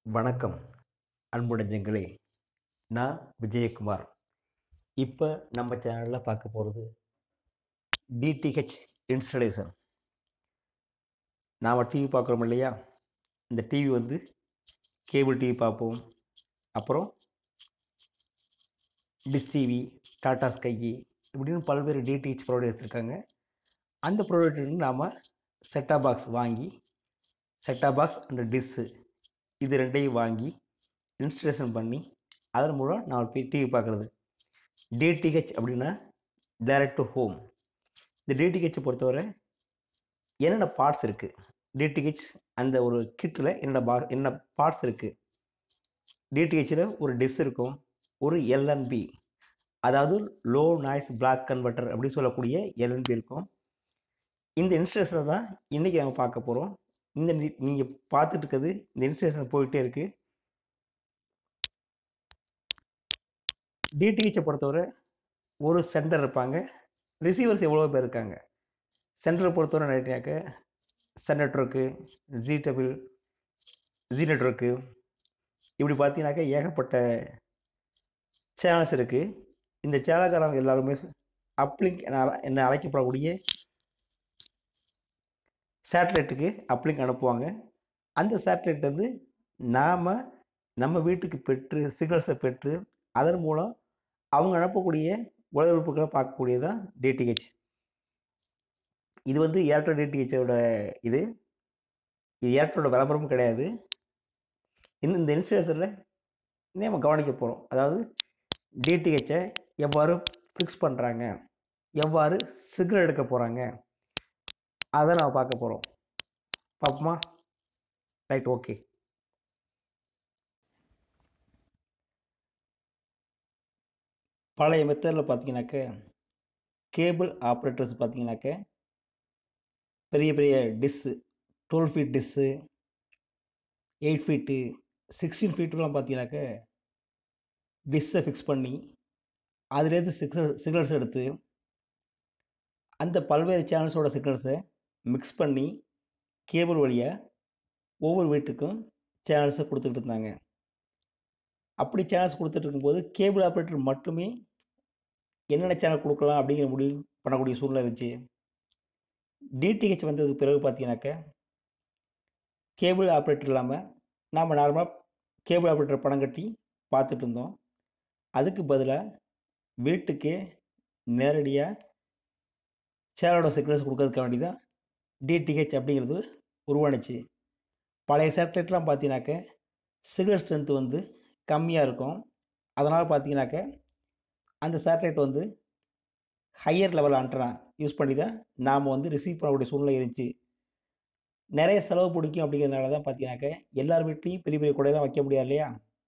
வணக்கம் அன்பு நெஞ்சங்களே. நான் விஜயகுமார். இப்போ நம்ம சேனலில் பார்க்க போகிறது டிடிஹெச் இன்ஸ்டலேஷன். நாம் டிவி பார்க்குறோம் இல்லையா, இந்த டிவி வந்து கேபிள் டிவி பார்ப்போம், அப்புறம் டிஷ் டிவி, டாடா ஸ்கை இப்படின்னு பல்வேறு டிடிஹெச் ப்ரொவைடர்ஸ் இருக்காங்க. அந்த ப்ரொவைடர்லேருந்து நாம் செட்டாப் பாக்ஸ் வாங்கி, செட்டாப் பாக்ஸ் அந்த டிஷ்ஷு இது ரெண்டையும் வாங்கி இன்ஸ்டலேஷன் பண்ணி அதன் மூலம் நான் டிவி பார்க்குறது. டிடிஹெச் அப்படின்னா டைரக்ட் டு ஹோம். இந்த டிடிஹெச்சை பொறுத்தவரை என்னென்ன பார்ட்ஸ் இருக்குது, டிடிஹெச் அந்த ஒரு கிட்டில் என்ன பார்ட்ஸ் இருக்குது. டிடிஹெச்சில் ஒரு டிஷ் இருக்கும், ஒரு எல்என்பி, அதாவது லோ நாய்ஸ் பிளாக் கன்வெர்ட்டர் அப்படி சொல்லக்கூடிய எல்என்பி இருக்கும். இந்த இன்ஸ்டலேஷனை தான் இன்றைக்கி நம்ம பார்க்க போகிறோம். இந்த நீங்கள் பார்த்துட்டு இருக்கிறது இந்த இன்ஸ்டலேஷன் போயிட்டே இருக்குது. டிடிஹெச்சை பொறுத்தவரை ஒரு சென்டர் இருப்பாங்க, ரிசீவர்ஸ் எவ்வளோ பேர் இருக்காங்க. சென்டரை பொறுத்தவரை நைட்டாக்க சன் நெட்வொர்க்கு, ஜி நெட்வொர்க்கு இப்படி பார்த்தீங்கன்னாக்கா ஏகப்பட்ட சேனல்ஸ் இருக்குது. இந்த சேனல்காரங்க எல்லாருமே அப்லிங்க் என்ன அழைக்கப்படக்கூடிய சேட்டலைட்டுக்கு அப்லிங்க் அனுப்புவாங்க. அந்த சேட்டலைட் வந்து நாம் நம்ம வீட்டுக்கு பெற்று சிக்னல்ஸை பெற்று அதன் மூலம் அவங்க அனுப்பக்கூடிய ஒளிபரப்புகளை பார்க்கக்கூடியதான் டிடிஹெச். இது வந்து ஏர்டெல் டிடிஹெச்சோட இது ஏர்டெலோட விளம்பரமும் கிடையாது. இந்த இன்ஸ்டலேஷனில் நம்ம கவனிக்க போகிறோம். அதாவது டிடிஹெச்சை எவ்வாறு ஃபிக்ஸ் பண்ணுறாங்க, எவ்வாறு சிக்னல் எடுக்க போகிறாங்க, அதை நம்ம பார்க்க போகிறோம். பார்ப்போமா? Right, okay. பழைய மெத்தடில் பார்த்தீங்கன்னாக்க கேபிள் ஆப்ரேட்டர்ஸ் பார்த்தீங்கன்னாக்க பெரிய பெரிய டிஸ்ஸு 12 ஃபீட் டிஸ்ஸு, 8 ஃபீட்டு, 16 ஃபீட்டுலாம் பார்த்தீங்கன்னாக்க டிஸ்ஸை ஃபிக்ஸ் பண்ணி அதுலேருந்து சிக்னல்ஸ் எடுத்து அந்த பல்வேறு சேனல்ஸோட சிக்னல்ஸை மிக்ஸ் பண்ணி கேபிள் வழியாக ஒவ்வொரு வீட்டுக்கும் சேனல்ஸை கொடுத்துட்டு இருந்தாங்க. அப்படி சேனல்ஸ் கொடுத்துட்டு இருக்கும்போது கேபிள் ஆப்ரேட்டர் மட்டுமே என்னென்ன சேனல் கொடுக்கலாம் அப்படிங்கிற முடிவு பண்ணக்கூடிய சூழ்நிலை இருந்துச்சு. டிடிஹெச் வந்ததுக்கு பிறகு பார்த்தீங்கன்னாக்க கேபிள் ஆப்ரேட்டர் இல்லாமல் நாம் நார்மலாக கேபிள் ஆப்ரேட்டர் பணம் கட்டி பார்த்துட்டு இருந்தோம். அதுக்கு பதிலாக வீட்டுக்கே நேரடியாக சேனலோட சிக்னல்ஸ் கொடுக்கறதுக்கு வேண்டி தான் டிடிஹெச் அப்படிங்கிறது உருவானுச்சு. பழைய சேட்டலைட்லாம் பார்த்தீங்கன்னாக்க சிக்னல் ஸ்ட்ரென்த் வந்து கம்மியாக இருக்கும். அதனால் பார்த்தீங்கன்னாக்க அந்த சேட்டலைட் வந்து ஹையர் லெவல் ஆண்டனா யூஸ் பண்ணி தான் நாம் வந்து ரிசீவ் பண்ணக்கூடிய சூழ்நிலை இருந்துச்சு. நிறைய செலவு பிடிக்கும் அப்படிங்கிறதுனால தான் பார்த்தீங்கன்னாக்க எல்லார் வீட்லேயும் பெரிய பெரிய கொடை தான் வைக்க முடியாது இல்லையா.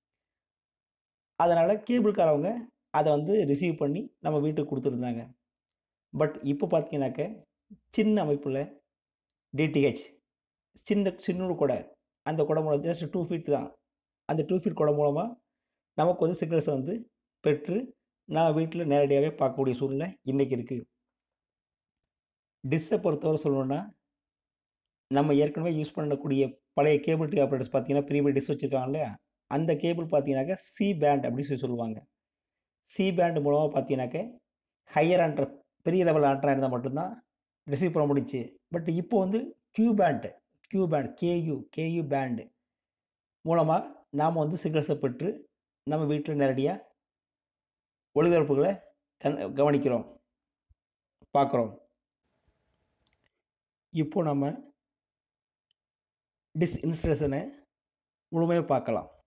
அதனால் கேபிள்காரவங்க அதை வந்து ரிசீவ் பண்ணி நம்ம வீட்டுக்கு கொடுத்துருந்தாங்க. பட் இப்போ பார்த்தீங்கன்னாக்க சின்ன அமைப்பில் டிடிஹெச் சின்ன கொடை, அந்த கொடை மூலம் ஜஸ்ட் 2 ஃபீட் தான். அந்த 2 ஃபீட் கொடை மூலமாக நமக்கு வந்து சிக்னல்ஸை வந்து பெற்று நான் வீட்டில் நேரடியாகவே பார்க்கக்கூடிய சூழ்நிலை இன்றைக்கி இருக்குது. டிஷ்ஷை பொறுத்தவரை சொல்லணுன்னா நம்ம ஏற்கனவே யூஸ் பண்ணக்கூடிய பழைய கேபிள் டிவி ஆப்ரேட்டர்ஸ் பார்த்தீங்கன்னா பெரிய பெரிய டிஷ் வச்சுருக்காங்க இல்லையா, அந்த கேபிள் பார்த்தீங்கன்னாக்க சி பேண்ட் அப்படின்னு சொல்லுவாங்க. சி பேண்ட் மூலமாக பார்த்தீங்கன்னாக்க ஹையர் ஆண்ட்ரா பெரிய லெவல் ஆண்ட்ரா இருந்தால் மட்டும்தான் ரிசீவ் பண்ண முடிச்சு. பட் இப்போ வந்து கியூ பேண்ட் கேயு பேண்டு மூலமாக நாம் வந்து சிக்னல்ஸை பெற்று நம்ம வீட்டில் நேரடியாக ஒளிபரப்புகளை கவனிக்கிறோம், பார்க்குறோம். இப்போ நம்ம டிஷ் இன்ஸ்டலேஷனை முழுமையாக பார்க்கலாம்.